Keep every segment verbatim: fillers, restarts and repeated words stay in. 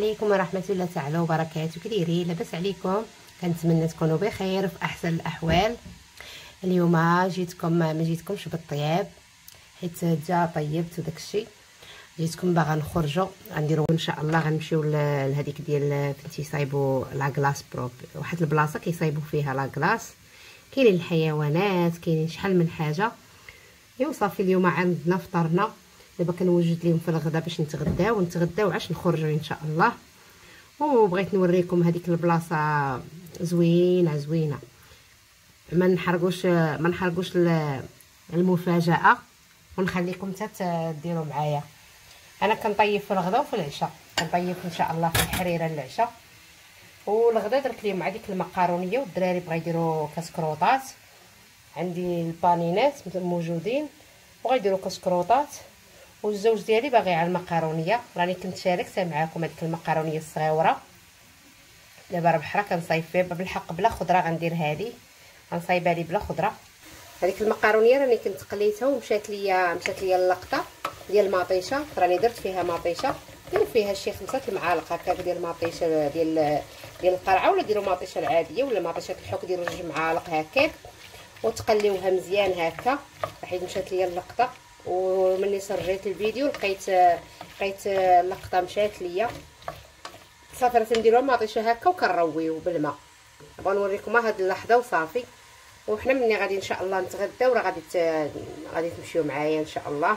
عليكم ورحمه الله تعالى وبركاته. كي دايرين؟ لاباس عليكم؟ كنتمنى تكونوا بخير في احسن الاحوال. اليوم جيتكم ما جيتكمش بالطياب حيت جا طيبت وداك الشيء، جيتكم باغا نخرجوا غنديروا ان شاء الله. غنمشيو لهذيك ديال فين تيصايبوا لا كلاص بروب، واحد البلاصه كيصايبوا فيها لا كلاص، كاينين الحيوانات، كاينين شحال من حاجه. ايوا صافي اليوم عندنا فطرنا، دابا كنوجد لهم في الغدا باش نتغداو ونتغداو عاش نخرجوا ان شاء الله. وبغيت نوريكم هذيك البلاصه زوينه زوينه، ما نحرقوش ما نحرقوش المفاجاه ونخليكم حتى ديروا معايا. انا كنطيب في الغدا وفي العشاء، كنطيب ان شاء الله في الحريره للعشاء. والغدا درت لهم هذيك المقارونيه، والدراري بغا يديروا كسكروطات، عندي البانينات موجودين وغيديروا كسكروطات، والزوج ديالي باغي على المقارونيه. راني كنت شاركتها معاكم هذيك المقارونيه الصغيره، دابا راه بحرا كنصايب فيها بالحق بلا خضره. غندير هذه غنصايبها لي بلا خضره. هذيك المقارونيه راني كنت قليتها ومشات ليا مشات ليا اللقطه ديال المطيشه، راني درت فيها مطيشه، ديروا فيها شي خمسة المعالق هكا ديال المطيشه ديال ديال القرعه، ولا ديروا مطيشه العاديه ولا مطيشه الحك، ديروا جوج معالق هكاك وتقليوها مزيان هكا. حيت مشات ليا اللقطه، ومني سرجيت الفيديو لقيت لقيت اللقطه مشات ليا صافي. راه تنديروها مطيشه هكا وكنرويو بالماء. نبغى نوريكم هاد اللحظه وصافي. وحنا مني غادي ان شاء الله نتغداو، راه غادي غادي تمشيو معايا ان شاء الله.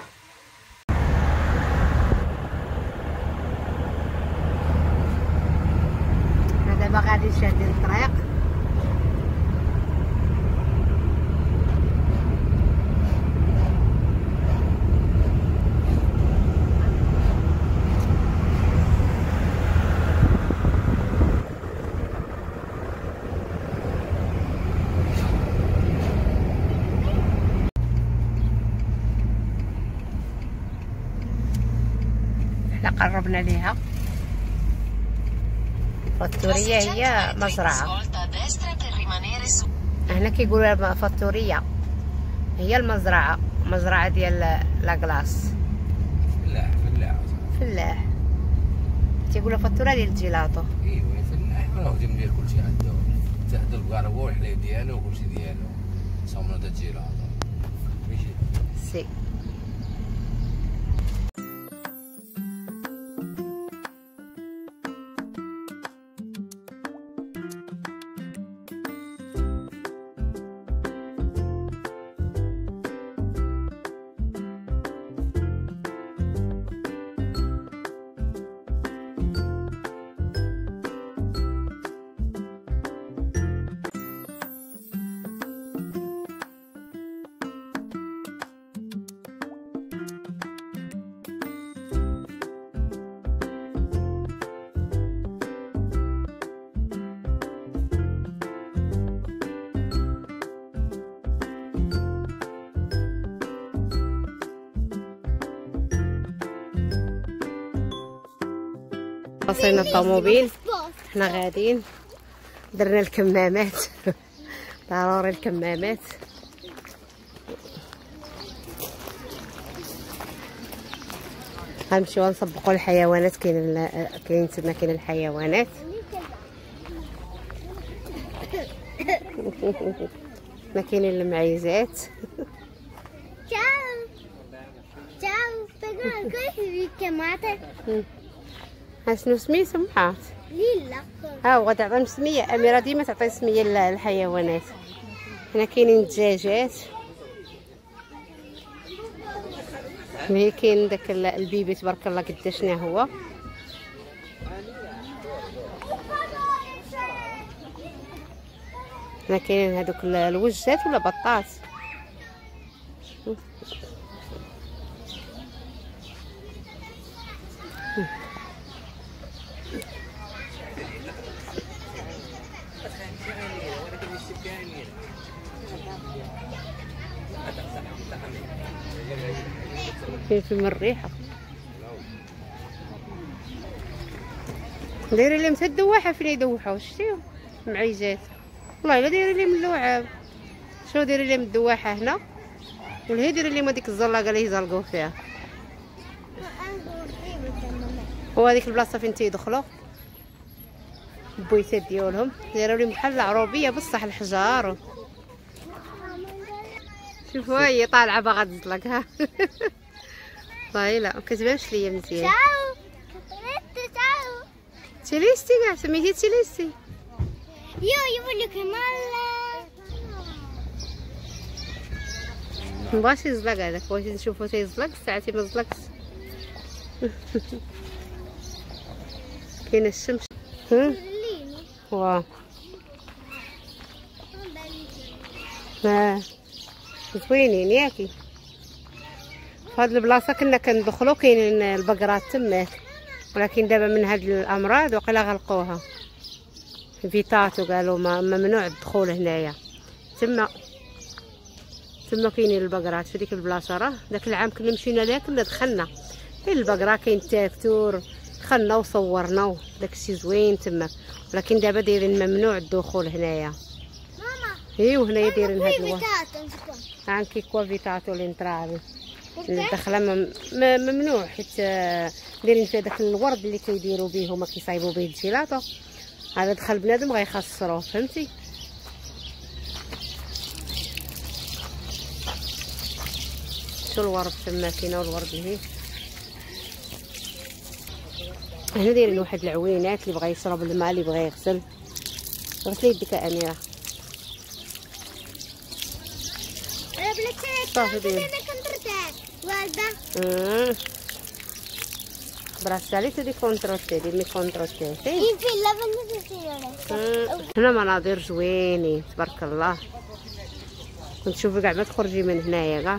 دابا غادي شادين الطريق، قربنا ليها. فاتورية هي مزرعة، هنا كيقولوا فاتورية هي المزرعة، مزرعة ديال لاكلاص. فلاح فلاح فلاح تيقولوا فاتورة ديال الجيلاطو. ايوا فلاح، راه ديال ديال كلشي عنده، حتى عنده الكهرباء والحليب ديالو وكلشي ديالو، صومنا دا الجيلاطو ماشي سي. وصلنا الطوموبيل، حنا غاديين درنا الكمامات ضروري الكمامات. غنمشيو نسبقوا الحيوانات، كاين كاين تما كاين الحيوانات ما كاينين المعيزات. شنو سميتو معاط؟ ليلا. ها هو غادي تعطي سميه، اميره ديما تعطي سميه للحيوانات. هنا كاينين الدجاجات، ملي كاين داك البيبي تبارك الله قداشنا هو. هنا كاينين هذوك الوجات ولا بطاط. فلفل الريحه دايرين لهم حتى الدواحه فين يدوحوا، شتيو معيجات والله الا دايرين لهم اللعاب. شنو دايرين لهم الدواحه هنا، والهي دايرين لهم هذيك الزلاقه اللي يزلقوا فيها. وهذيك البلاصه فين تيدخلوا البويتات ديالهم دايروا لهم بحال العروبيه بصح الحجار. شوفوا هي طالعه باغا تزلق ها. والله لا كتبانش ليا مزيان. تيليستي كاع سميتي تيليستي. يو يقول لك مالا مبغاش يزلق هذاك، بغيتي نشوفو تيزلق ساعتي ما زلقش. كاينه الشمس. واه اه زوينين ياكي. فهاد البلاصه كنا كندخلو كاينين البقرات تماك، ولكن دابا من هاد الامراض وقيلا غلقوها فيتاتو قالوا ما ممنوع الدخول هنايا. تما تما كاينين البقرات في ديك البلاصه. راه داك العام كنا مشينا ليها كنا دخلنا كاين البقره كاين التاكتور دخلنا وصورنا داكشي زوين تما، ولكن دابا دايرين ممنوع الدخول هنايا. ماما اي وهنايا دايرين هاد الوقت عن كي كوا فيتاتو لينترالي الدخله ممنوع، حيت دايرين فيها داك الورد اللي كيديروا به هما كيصايبوا به الجيلاطو. هذا دخل بنادم غيخسروه فهمتي. شو الورد تما كاينه والورد اللي هنا دايرين واحد العوينات اللي بغى يشرب الماء اللي بغى يغسل. غسلي يدك اميره صافي دير والده براسالي تدي كونتروتي دي مي كونتروتي هنا مناظر زوينين تبارك الله. كنت شوفي كاع ما تخرجي من هنايا كاع.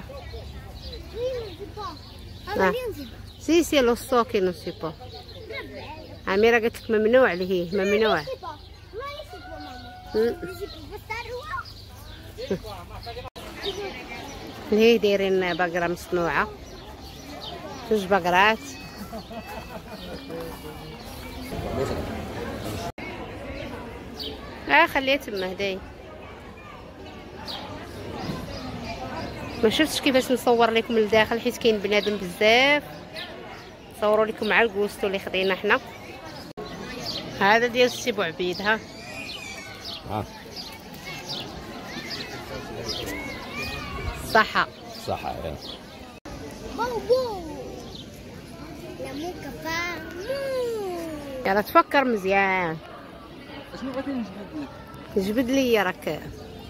سي سي لو ستوكي نو سي با. اميره قالت لك ممنوع اللي هي ممنوع. هي دايرين بقره مصنوعه جوج بقرات. اه خليها تما هدايا. ما شفتش كيفاش نصور لكم لداخل حيت كاين بنادم بزاف. نصوروا لكم مع الكوستو اللي خدينا حنا. هذا ديال سي بوعبيد ها. ها صحة صحة يا بو لا مو كفار يلا تفكر مزيان. شنو بغيتي نجبد لك؟ جبد لي راك.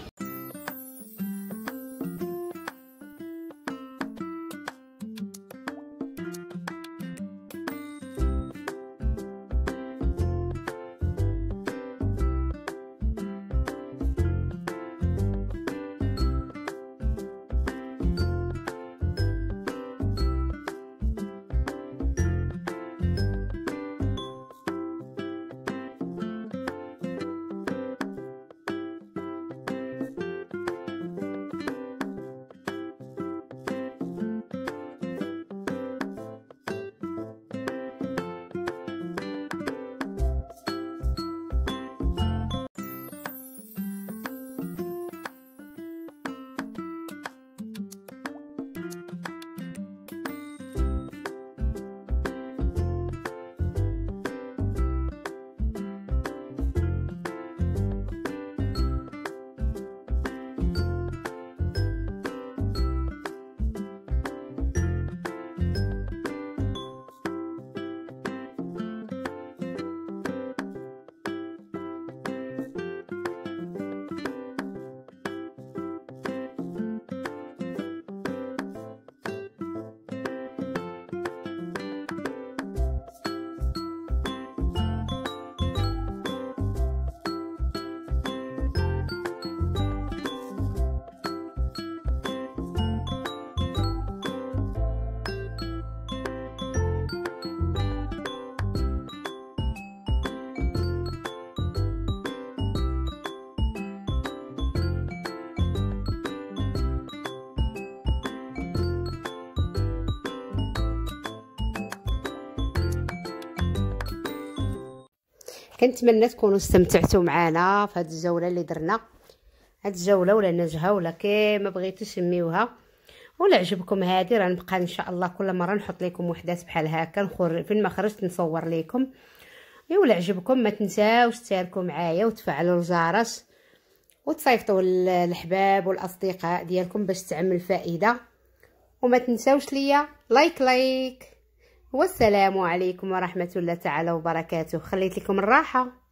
كنتمنى تكونوا استمتعتوا معنا في هذه الجوله اللي درنا. هذه الجوله ولا نجهه ولا كيما بغيتو سميوها، ولا عجبكم هذه راه نبقى ان شاء الله كل مره نحط لكم وحدات بحال هكا نخر فين ما خرجت نصور لكم. ولا عجبكم ما تنساوش تشاركوا معايا وتفعلوا الجرس وتصيفطوا الحباب والاصدقاء ديالكم باش تعمل فائده. وما تنساوش ليا لايك لايك. والسلام عليكم ورحمه الله تعالى وبركاته. خليت لكم الراحه.